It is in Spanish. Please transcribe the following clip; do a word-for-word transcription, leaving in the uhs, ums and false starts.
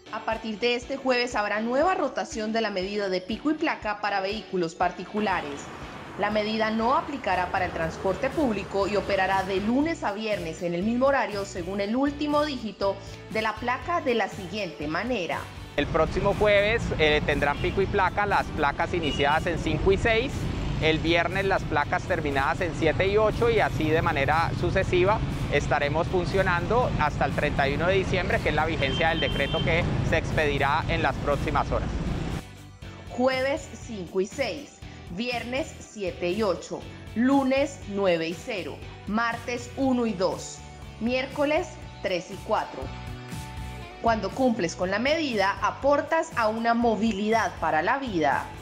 A partir de este jueves habrá nueva rotación de la medida de pico y placa para vehículos particulares. La medida no aplicará para el transporte público y operará de lunes a viernes en el mismo horario según el último dígito de la placa de la siguiente manera. El próximo jueves eh, tendrán pico y placa las placas iniciadas en cinco y seis, el viernes las placas terminadas en siete y ocho y así de manera sucesiva estaremos funcionando hasta el treinta y uno de diciembre, que es la vigencia del decreto que se expedirá en las próximas horas. Jueves cinco y seis, viernes siete y ocho, lunes nueve y cero, martes uno y dos, miércoles tres y cuatro. Cuando cumples con la medida, aportas a una movilidad para la vida.